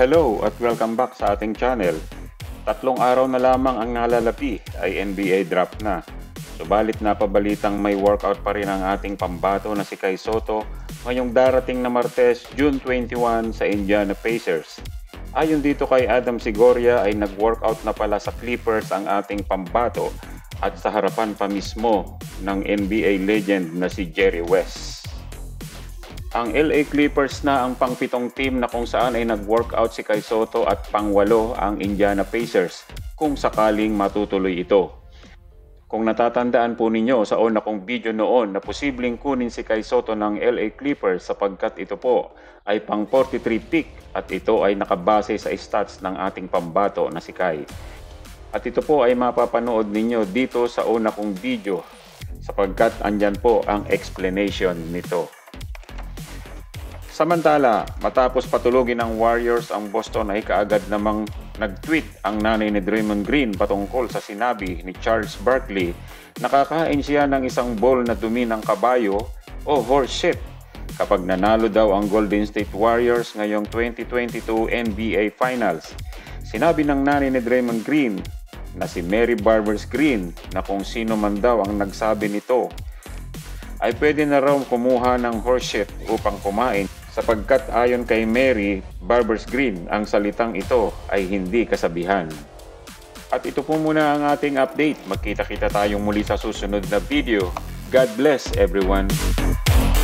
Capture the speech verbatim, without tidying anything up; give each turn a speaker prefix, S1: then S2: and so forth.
S1: Hello at welcome back sa ating channel. Tatlong araw na lamang ang nalalapi ay N B A draft na. Subalit napabalitang may workout pa rin ang ating pambato na si Kai Sotto ngayong darating na Martes, June twenty-one sa Indiana Pacers. Ayon dito kay Adam Sigoria ay nag-workout na pala sa Clippers ang ating pambato at sa harapan pa mismo ng N B A legend na si Jerry West. Ang L A Clippers na ang pangpitong team na kung saan ay nag-workout si Kai Sotto at pangwalo ang Indiana Pacers kung sakaling matutuloy ito. Kung natatandaan po ninyo sa una kong video noon na posibleng kunin si Kai Sotto ng L A Clippers sapagkat ito po ay pang forty-three pick at ito ay nakabase sa stats ng ating pambato na si Kai. At ito po ay mapapanood ninyo dito sa una kong video sapagkat andyan po ang explanation nito. Samantala, matapos patulugin ng Warriors ang Boston ay kaagad namang nag-tweet ang nanay ni Draymond Green patungkol sa sinabi ni Charles Barkley na kakain siya ng isang bowl na dumi ng kabayo o horse shit kapag nanalo daw ang Golden State Warriors ngayong twenty twenty-two N B A Finals. Sinabi ng nanay ni Draymond Green na si Mary Barbers Green na kung sino man daw ang nagsabi nito ay pwede na raw kumuha ng horse shit upang kumain sapagkat ayon kay Mary Barbers Green, ang salitang ito ay hindi kasabihan. At ito po muna ang ating update. Magkita-kita tayong muli sa susunod na video. God bless everyone!